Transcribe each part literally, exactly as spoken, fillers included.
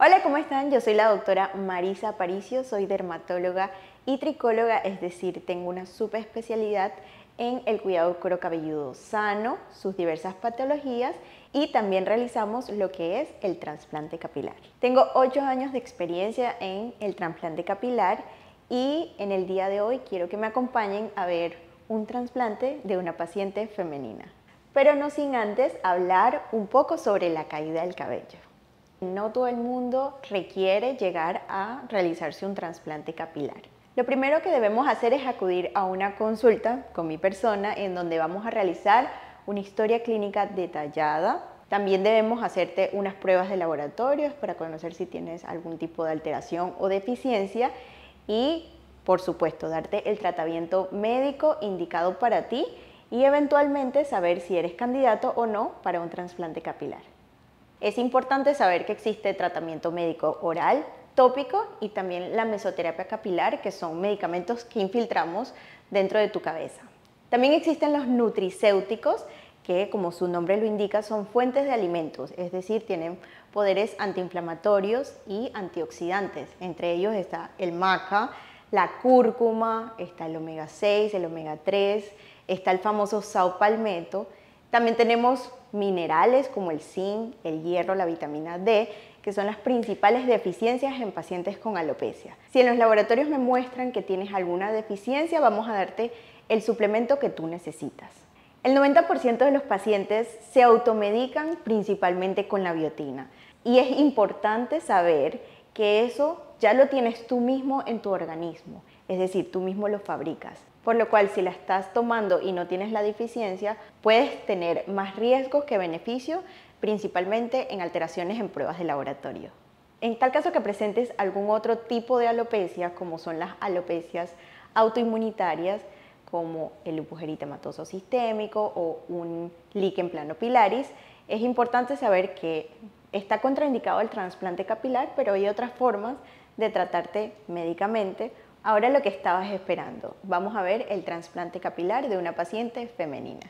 Hola, ¿cómo están? Yo soy la doctora Marisa Aparicio, soy dermatóloga y tricóloga, es decir, tengo una subespecialidad en el cuidado del cuero cabelludo sano, sus diversas patologías y también realizamos lo que es el trasplante capilar. Tengo ocho años de experiencia en el trasplante capilar y en el día de hoy quiero que me acompañen a ver un trasplante de una paciente femenina. Pero no sin antes hablar un poco sobre la caída del cabello. No todo el mundo requiere llegar a realizarse un trasplante capilar. Lo primero que debemos hacer es acudir a una consulta con mi persona en donde vamos a realizar una historia clínica detallada. También debemos hacerte unas pruebas de laboratorios para conocer si tienes algún tipo de alteración o deficiencia y, por supuesto, darte el tratamiento médico indicado para ti y eventualmente saber si eres candidato o no para un trasplante capilar. Es importante saber que existe tratamiento médico oral, tópico y también la mesoterapia capilar, que son medicamentos que infiltramos dentro de tu cabeza. También existen los nutricéuticos, que como su nombre lo indica son fuentes de alimentos, es decir, tienen poderes antiinflamatorios y antioxidantes. Entre ellos está el maca, la cúrcuma, está el omega seis, el omega tres, está el famoso saopalmeto. También tenemos minerales como el zinc, el hierro, la vitamina D, que son las principales deficiencias en pacientes con alopecia. Si en los laboratorios me muestran que tienes alguna deficiencia, vamos a darte el suplemento que tú necesitas. El noventa por ciento de los pacientes se automedican principalmente con la biotina y es importante saber que eso ya lo tienes tú mismo en tu organismo, es decir, tú mismo lo fabricas. Por lo cual, si la estás tomando y no tienes la deficiencia, puedes tener más riesgos que beneficios, principalmente en alteraciones en pruebas de laboratorio. En tal caso que presentes algún otro tipo de alopecia, como son las alopecias autoinmunitarias, como el lupus eritematoso sistémico o un líquen planopilaris, es importante saber que está contraindicado el trasplante capilar, pero hay otras formas de tratarte médicamente. Ahora lo que estabas esperando, vamos a ver el trasplante capilar de una paciente femenina.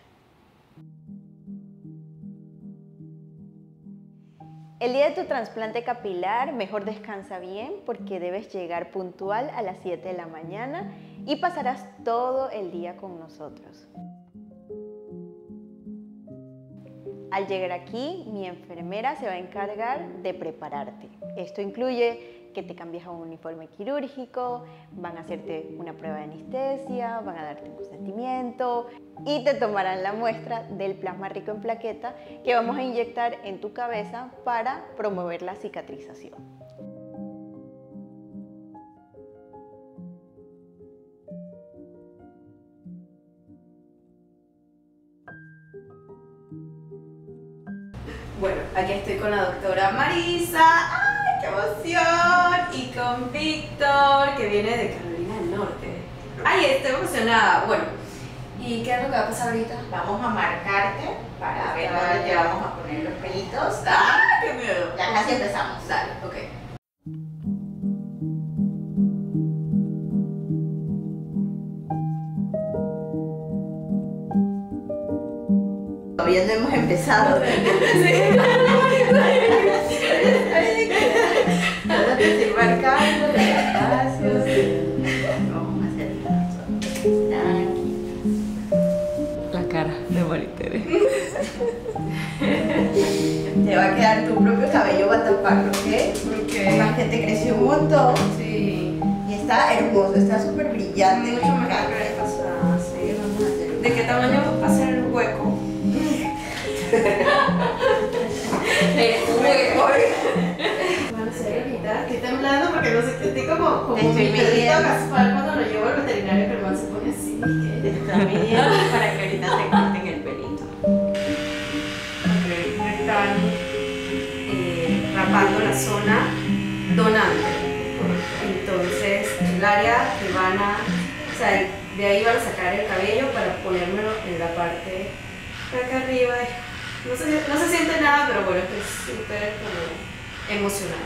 El día de tu trasplante capilar, mejor descansa bien porque debes llegar puntual a las siete de la mañana y pasarás todo el día con nosotros. Al llegar aquí, mi enfermera se va a encargar de prepararte. Esto incluye que te cambies a un uniforme quirúrgico, van a hacerte una prueba de anestesia, van a darte un consentimiento y te tomarán la muestra del plasma rico en plaqueta que vamos a inyectar en tu cabeza para promover la cicatrización. Bueno, aquí estoy con la doctora Marisa. ¡Ay, qué emoción! Y con Víctor, que viene de Carolina del Norte. ¡Ay, estoy emocionada! Bueno, ¿y qué es lo que va a pasar ahorita? Vamos a marcarte para ver dónde te vamos a poner los pelitos. ¡Ah, qué miedo! Ya casi empezamos. Dale, ok. Todavía no hemos empezado. Ahora te estoy marcando los espacios. Vamos a hacer La cara de Maritere. Te va a quedar tu propio cabello, va a taparlo, ¿ok? Porque además que te creció un montón. Sí. Y está hermoso, está súper brillante. Mucho mejor que la vez pasada, sí. Vamos a hacer. ¿De qué tamaño va a ser el hueco? El hueco. Bueno, señorita, estoy temblando porque no sé qué, estoy como, como Te estoy mi perrito midiendo. Gaspar cuando lo llevo al veterinario, que el man se pone así. Te está midiendo para que ahorita te corten el pelito. Ok, me están eh, rapando la zona donante. Entonces, el área que van a, o sea, de ahí van a sacar el cabello para ponérmelo en la parte de acá arriba. No se, no se siente nada, pero bueno, estoy súper como emocionada.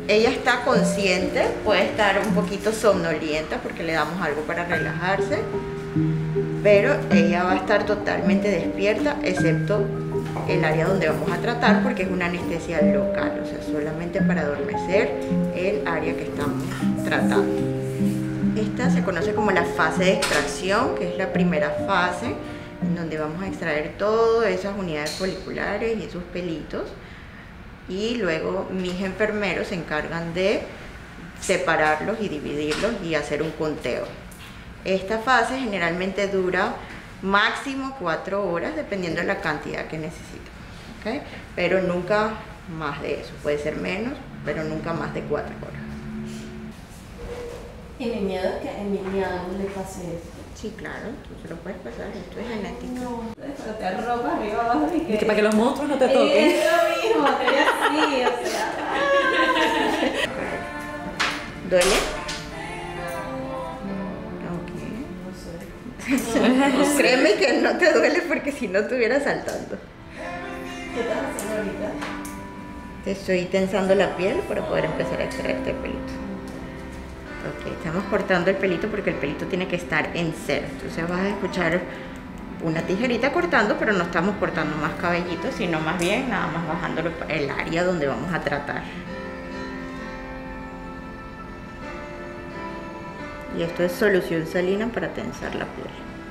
ella está consciente, puede estar un poquito somnolienta porque le damos algo para relajarse, pero ella va a estar totalmente despierta, excepto el área donde vamos a tratar, porque es una anestesia local, o sea, solamente para adormecer el área que estamos tratando. Esta se conoce como la fase de extracción, que es la primera fase, en donde vamos a extraer todas esas unidades foliculares y esos pelitos. Y luego mis enfermeros se encargan de separarlos y dividirlos y hacer un conteo. Esta fase generalmente dura máximo cuatro horas dependiendo de la cantidad que necesita, ¿okay? Pero nunca más de eso, puede ser menos, pero nunca más de cuatro horas. Y mi miedo es que a mi niñado le pase eso. Sí, claro, tú se lo puedes pasar, esto es genética. No, pero te ropa arriba abajo y que... Y que para que los monstruos no te toquen. Es lo mismo, te así, o sea... ¿Duele? Ok. Créeme que no te duele porque si no estuviera saltando. ¿Qué estás haciendo ahorita? Te estoy tensando la piel para poder empezar a extraerte el pelito. Ok, estamos cortando el pelito porque el pelito tiene que estar en cero. Entonces vas a escuchar una tijerita cortando, pero no estamos cortando más cabellitos, sino más bien nada más bajando el área donde vamos a tratar. Y esto es solución salina para tensar la piel.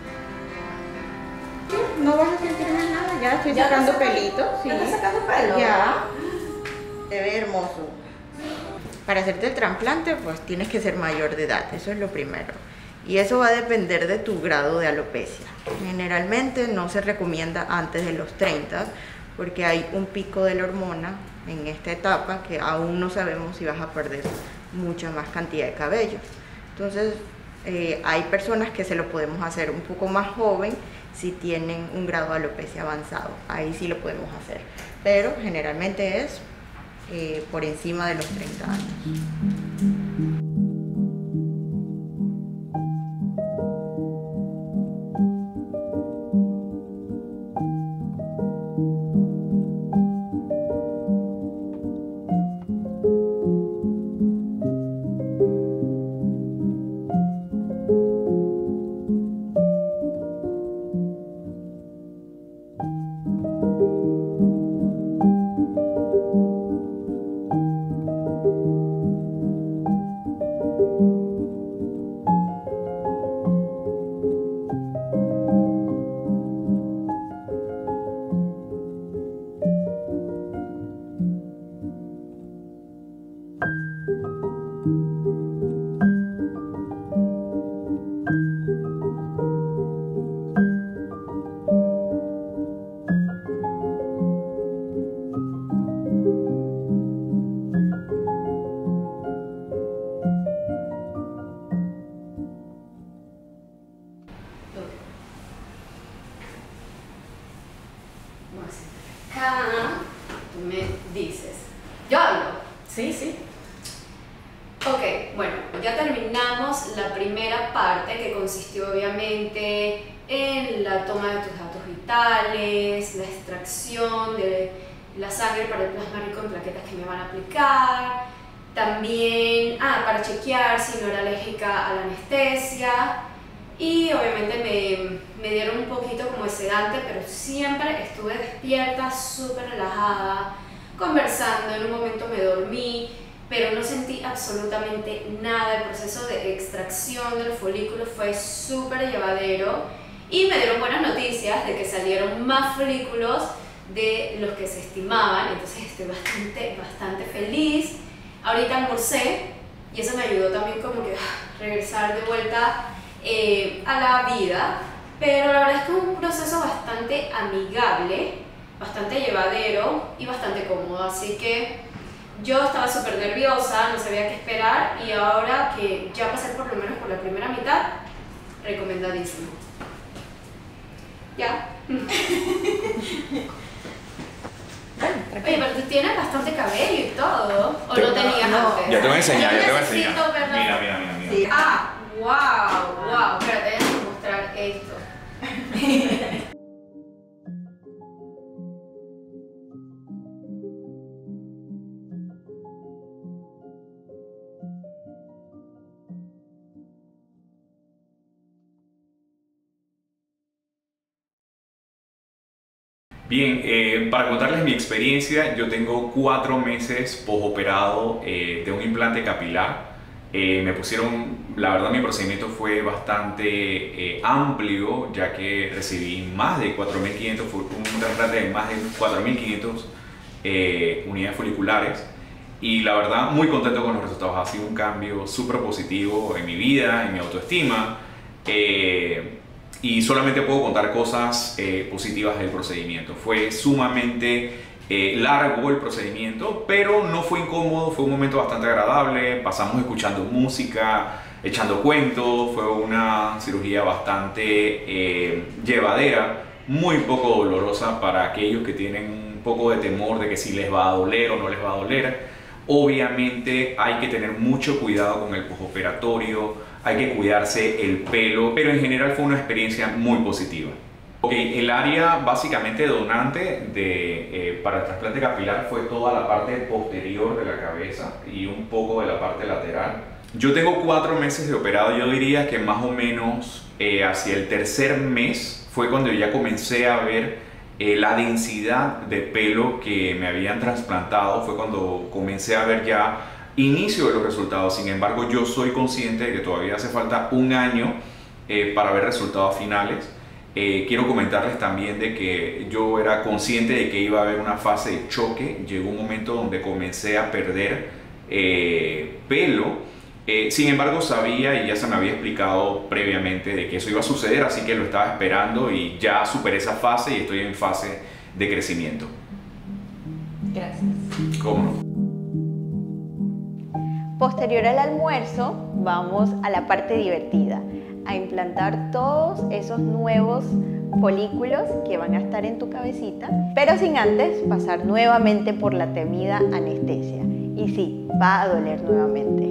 No vas a sentir más nada, ya estoy ¿Ya sacando estás sacando- pelito. Sí. ¿Ya estás sacando pelo? Ya. Te ve hermoso. Para hacerte el trasplante, pues tienes que ser mayor de edad, eso es lo primero. Y eso va a depender de tu grado de alopecia. Generalmente no se recomienda antes de los treinta, porque hay un pico de la hormona en esta etapa que aún no sabemos si vas a perder mucha más cantidad de cabello. Entonces, eh, hay personas que se lo podemos hacer un poco más joven si tienen un grado de alopecia avanzado. Ahí sí lo podemos hacer, pero generalmente es eh, por encima de los treinta años. Acá tú me dices, yo hablo. Sí, sí. Ok, bueno, ya terminamos la primera parte que consistió obviamente en la toma de tus datos vitales, la extracción de la sangre para el plasma rico en plaquetas que me van a aplicar, también ah, para chequear si no era alérgica a la anestesia y obviamente me, me dieron un poquito como de sedante, pero siempre estuve despierta, súper relajada, conversando, en un momento me dormí, pero no sentí absolutamente nada. El proceso de extracción de los folículos fue súper llevadero y me dieron buenas noticias de que salieron más folículos de los que se estimaban, entonces estoy bastante, bastante feliz. Ahorita almorcé y eso me ayudó también como que a regresar de vuelta eh, a la vida, pero la verdad es que es un proceso bastante amigable, bastante llevadero y bastante cómodo, así que yo estaba súper nerviosa, no sabía qué esperar y ahora que ya pasé por lo menos por la primera mitad, recomendadísimo. Ya. Oye, pero tú tienes bastante cabello y todo, ¿o no tenías no. antes? Ya te voy a enseñar, Yo ya te voy a necesito enseñar. ver la- Mira, mira, mira, mira. Sí. Ah, wow, wow, espérate, déjame mostrar esto. Bien, eh, para contarles mi experiencia, yo tengo cuatro meses postoperado eh, de un implante capilar. Eh, me pusieron, la verdad mi procedimiento fue bastante eh, amplio, ya que recibí más de cuatro mil quinientos, fue un trasplante de más de cuatro mil quinientas eh, unidades foliculares. Y la verdad, muy contento con los resultados. Ha sido un cambio súper positivo en mi vida, en mi autoestima. Eh, y solamente puedo contar cosas eh, positivas del procedimiento. Fue sumamente eh, largo el procedimiento, pero no fue incómodo, fue un momento bastante agradable. Pasamos escuchando música, echando cuentos. Fue una cirugía bastante eh, llevadera, muy poco dolorosa para aquellos que tienen un poco de temor de que si les va a doler o no les va a doler. Obviamente hay que tener mucho cuidado con el postoperatorio, hay que cuidarse el pelo, pero en general fue una experiencia muy positiva. Okay, el área básicamente donante de, eh, para el trasplante capilar fue toda la parte posterior de la cabeza y un poco de la parte lateral. Yo tengo cuatro meses de operado, yo diría que más o menos eh, hacia el tercer mes fue cuando ya comencé a ver Eh, la densidad de pelo que me habían trasplantado, fue cuando comencé a ver ya inicio de los resultados. Sin embargo, yo soy consciente de que todavía hace falta un año eh, para ver resultados finales. Eh, quiero comentarles también de que yo era consciente de que iba a haber una fase de choque. Llegó un momento donde comencé a perder eh, pelo. Eh, sin embargo, sabía y ya se me había explicado previamente de que eso iba a suceder, así que lo estaba esperando y ya superé esa fase y estoy en fase de crecimiento. Gracias. ¿Cómo no? Posterior al almuerzo, vamos a la parte divertida, a implantar todos esos nuevos folículos que van a estar en tu cabecita, pero sin antes pasar nuevamente por la temida anestesia. Y sí, va a doler nuevamente.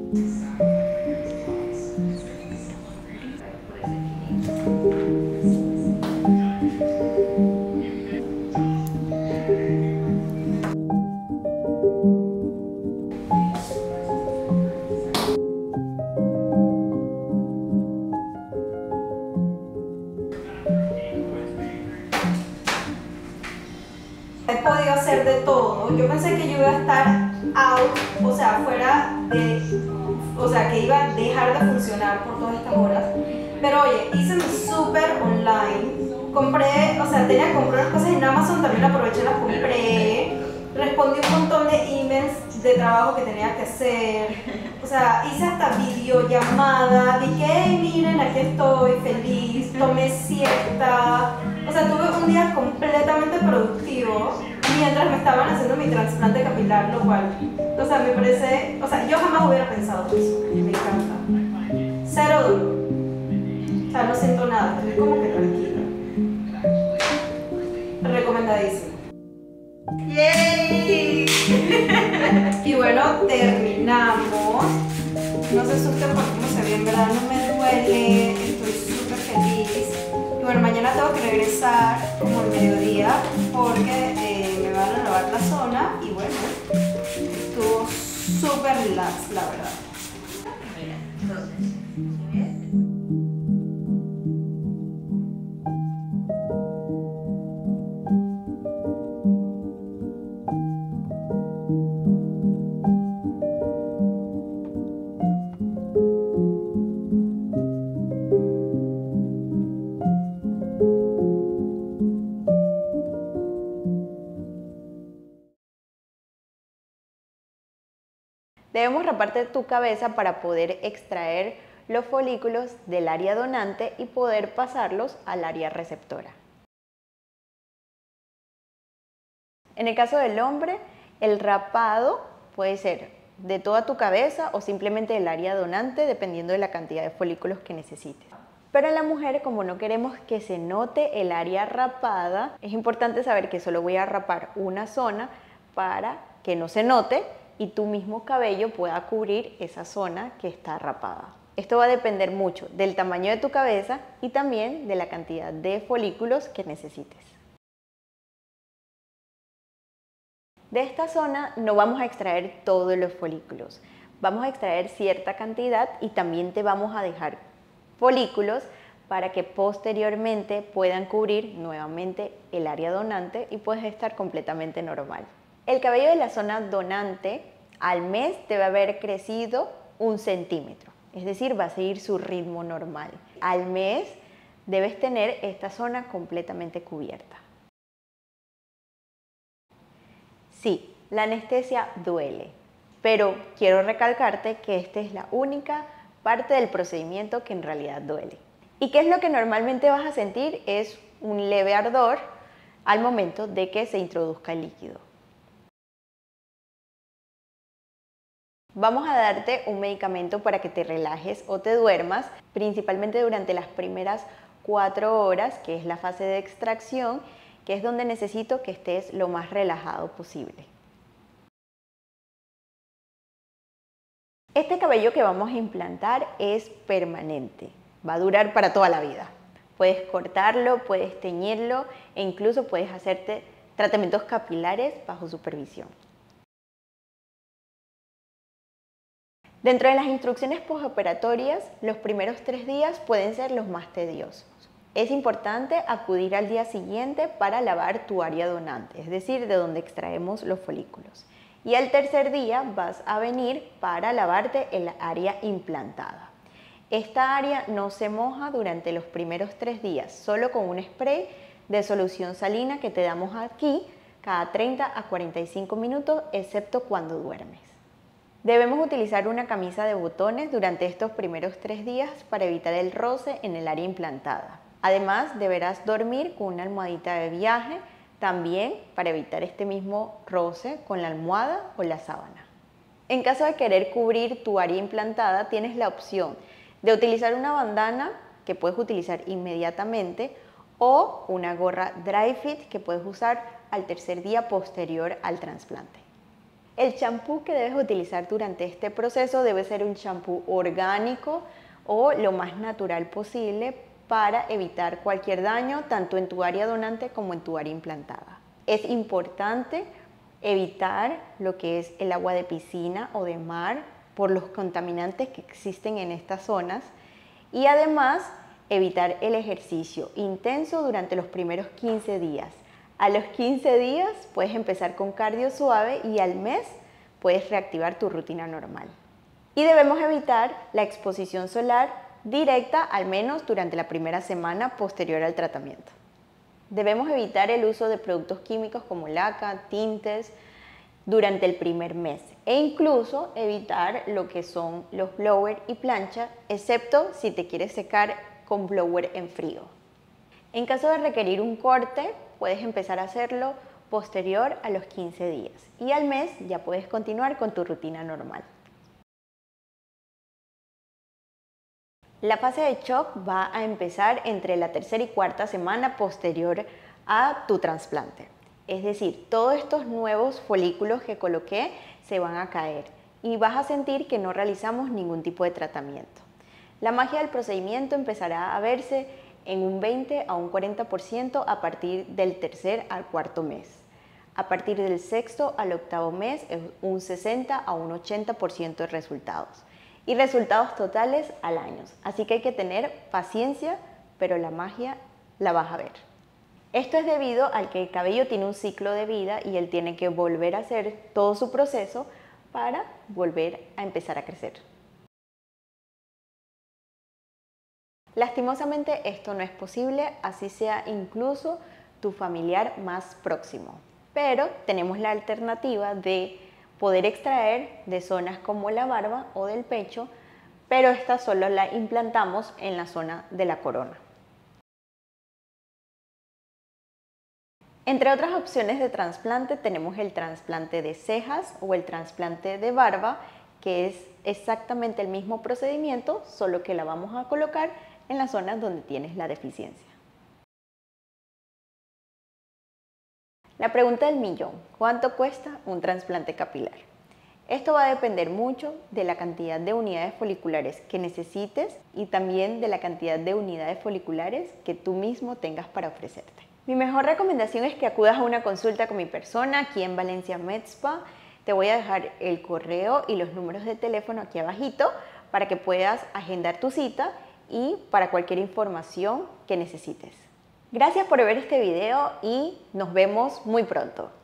He podido hacer de todo. Yo pensé que yo iba a estar out, o sea, fuera de, o sea, que iba a dejar de funcionar por todas estas horas. Pero oye, hice mi súper online. Compré, o sea, tenía que comprar unas cosas en Amazon, también aproveché, las compré. Respondí un montón de emails de trabajo que tenía que hacer. O sea, hice hasta videollamada. Dije, hey, miren, aquí estoy, feliz. Tomé siesta. O sea, tuve un día completamente productivo mientras me estaban haciendo mi trasplante capilar, lo cual, o sea, me parece, o sea, yo jamás hubiera pensado eso. Me encanta. Cero dolor. O sea, no siento nada, estoy como que tranquila. Recomendadísimo. ¡Yay! Y bueno, terminamos. No se asusten por cómo se ve, en verdad no me duele, estoy súper feliz. Y bueno, mañana tengo que regresar como al mediodía porque eh, me van a lavar la zona y bueno, estuvo súper relax, la verdad. Mira, entonces, Debemos raparte tu cabeza para poder extraer los folículos del área donante y poder pasarlos al área receptora. En el caso del hombre, el rapado puede ser de toda tu cabeza o simplemente del área donante, dependiendo de la cantidad de folículos que necesites. Pero en la mujer, como no queremos que se note el área rapada, es importante saber que solo voy a rapar una zona para que no se note y tu mismo cabello pueda cubrir esa zona que está rapada. Esto va a depender mucho del tamaño de tu cabeza y también de la cantidad de folículos que necesites. De esta zona no vamos a extraer todos los folículos, vamos a extraer cierta cantidad y también te vamos a dejar folículos para que posteriormente puedan cubrir nuevamente el área donante y puedes estar completamente normal. El cabello de la zona donante al mes debe haber crecido un centímetro, es decir, va a seguir su ritmo normal. Al mes debes tener esta zona completamente cubierta. Sí, la anestesia duele, pero quiero recalcarte que esta es la única parte del procedimiento que en realidad duele. ¿Y qué es lo que normalmente vas a sentir? Es un leve ardor al momento de que se introduzca el líquido. Vamos a darte un medicamento para que te relajes o te duermas, principalmente durante las primeras cuatro horas, que es la fase de extracción, que es donde necesito que estés lo más relajado posible. Este cabello que vamos a implantar es permanente, va a durar para toda la vida. Puedes cortarlo, puedes teñirlo e incluso puedes hacerte tratamientos capilares bajo supervisión. Dentro de las instrucciones postoperatorias, los primeros tres días pueden ser los más tediosos. Es importante acudir al día siguiente para lavar tu área donante, es decir, de donde extraemos los folículos. Y al tercer día vas a venir para lavarte el área implantada. Esta área no se moja durante los primeros tres días, solo con un spray de solución salina que te damos aquí cada treinta a cuarenta y cinco minutos, excepto cuando duermes. Debemos utilizar una camisa de botones durante estos primeros tres días para evitar el roce en el área implantada. Además, deberás dormir con una almohadita de viaje, también para evitar este mismo roce con la almohada o la sábana. En caso de querer cubrir tu área implantada, tienes la opción de utilizar una bandana que puedes utilizar inmediatamente o una gorra dry fit que puedes usar al tercer día posterior al trasplante. El champú que debes utilizar durante este proceso debe ser un champú orgánico o lo más natural posible para evitar cualquier daño tanto en tu área donante como en tu área implantada. Es importante evitar lo que es el agua de piscina o de mar por los contaminantes que existen en estas zonas y además evitar el ejercicio intenso durante los primeros quince días. A los quince días puedes empezar con cardio suave y al mes puedes reactivar tu rutina normal. Y debemos evitar la exposición solar directa al menos durante la primera semana posterior al tratamiento. Debemos evitar el uso de productos químicos como laca, tintes durante el primer mes e incluso evitar lo que son los blower y plancha, excepto si te quieres secar con blower en frío. En caso de requerir un corte, puedes empezar a hacerlo posterior a los quince días y al mes ya puedes continuar con tu rutina normal. La fase de shock va a empezar entre la tercera y cuarta semana posterior a tu trasplante. Es decir, todos estos nuevos folículos que coloqué se van a caer y vas a sentir que no realizamos ningún tipo de tratamiento. La magia del procedimiento empezará a verse en un veinte a un cuarenta por ciento a partir del tercer al cuarto mes. A partir del sexto al octavo mes es un sesenta a un ochenta por ciento de resultados y resultados totales al año. Así que hay que tener paciencia, pero la magia la vas a ver. Esto es debido al que el cabello tiene un ciclo de vida y él tiene que volver a hacer todo su proceso para volver a empezar a crecer. Lastimosamente esto no es posible, así sea incluso tu familiar más próximo. Pero tenemos la alternativa de poder extraer de zonas como la barba o del pecho, pero esta solo la implantamos en la zona de la corona. Entre otras opciones de trasplante tenemos el trasplante de cejas o el trasplante de barba, que es exactamente el mismo procedimiento, solo que la vamos a colocar en las zonas donde tienes la deficiencia. La pregunta del millón, ¿cuánto cuesta un trasplante capilar? Esto va a depender mucho de la cantidad de unidades foliculares que necesites y también de la cantidad de unidades foliculares que tú mismo tengas para ofrecerte. Mi mejor recomendación es que acudas a una consulta con mi persona aquí en Valencia MedSpa. Te voy a dejar el correo y los números de teléfono aquí abajito para que puedas agendar tu cita y para cualquier información que necesites. Gracias por ver este video y nos vemos muy pronto.